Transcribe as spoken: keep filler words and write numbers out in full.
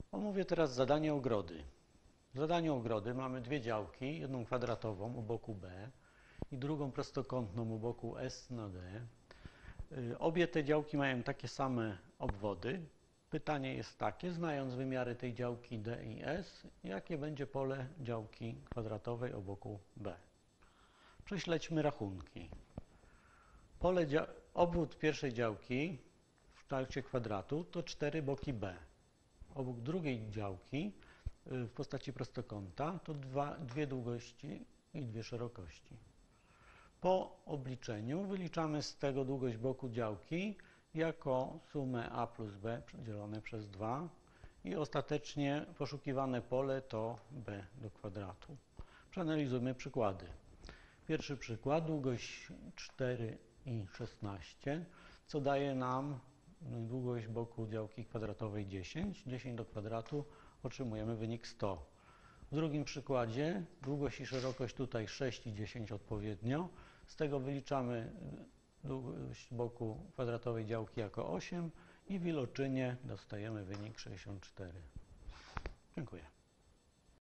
Omówię teraz zadanie ogrody. W zadaniu ogrody mamy dwie działki, jedną kwadratową u boku B i drugą prostokątną u boku S na D. Obie te działki mają takie same obwody. Pytanie jest takie, znając wymiary tej działki D i S, jakie będzie pole działki kwadratowej o boku B. Prześledźmy rachunki. Pole obwód pierwszej działki w kształcie kwadratu to cztery boki B. Obok drugiej działki w postaci prostokąta to dwa, dwie długości i dwie szerokości. Po obliczeniu wyliczamy z tego długość boku działki jako sumę a plus b dzielone przez dwa i ostatecznie poszukiwane pole to b do kwadratu. Przeanalizujmy przykłady. Pierwszy przykład, długość cztery i szesnaście, co daje nam długość boku działki kwadratowej dziesięć. dziesięć do kwadratu otrzymujemy wynik sto. W drugim przykładzie długość i szerokość tutaj sześć i dziesięć odpowiednio. Z tego wyliczamy długość boku kwadratowej działki jako osiem i w iloczynie dostajemy wynik sześćdziesiąt cztery. Dziękuję.